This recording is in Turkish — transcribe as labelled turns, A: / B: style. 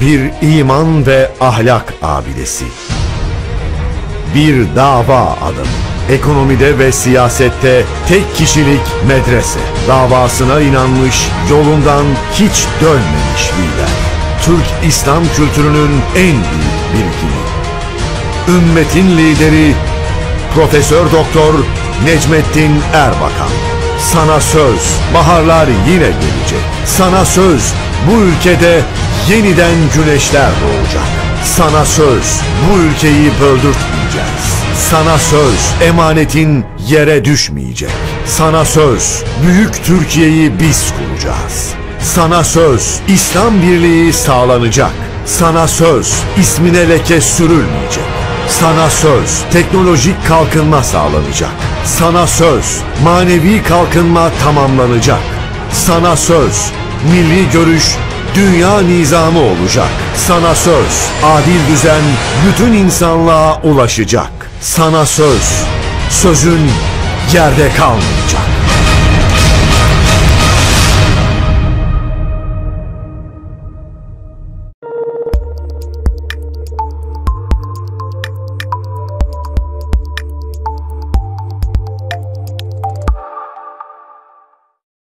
A: bir iman ve ahlak abidesi. Bir dava adamı. Ekonomide ve siyasette tek kişilik medrese. Davasına inanmış, yolundan hiç dönmemiş lider. Türk İslam kültürünün en büyük birikimi. Ümmetin lideri Profesör Doktor Necmettin Erbakan. Sana söz, baharlar yine gelecek. Sana söz, bu ülkede yeniden güneşler doğacak. Sana söz, bu ülkeyi böldürtmeyeceğiz. Sana söz, emanetin yere düşmeyecek. Sana söz, büyük Türkiye'yi biz kuracağız. Sana söz, İslam birliği sağlanacak. Sana söz, ismine leke sürülmeyecek. Sana söz, teknolojik kalkınma sağlanacak. Sana söz, manevi kalkınma tamamlanacak. Sana söz, milli görüş dünya nizamı olacak. Sana söz, adil düzen bütün insanlığa ulaşacak. Sana söz, sözün yerde kalmayacak.